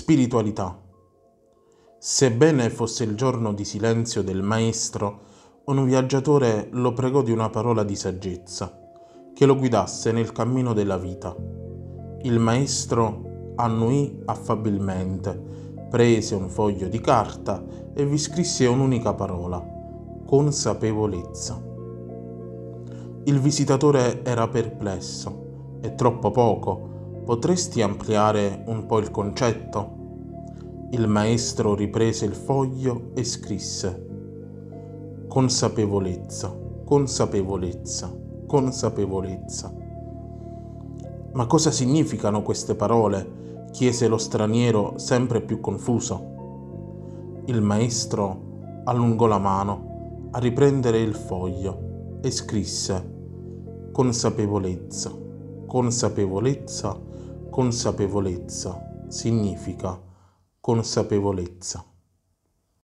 Spiritualità. Sebbene fosse il giorno di silenzio del maestro, un viaggiatore lo pregò di una parola di saggezza, che lo guidasse nel cammino della vita. Il maestro annuì affabilmente, prese un foglio di carta e vi scrisse un'unica parola: consapevolezza. Il visitatore era perplesso. È troppo poco. Potresti ampliare un po' il concetto? Il maestro riprese il foglio e scrisse: consapevolezza, consapevolezza, consapevolezza. Ma cosa significano queste parole? Chiese lo straniero, sempre più confuso. Il maestro allungò la mano a riprendere il foglio e scrisse: consapevolezza, consapevolezza, consapevolezza significa consapevolezza.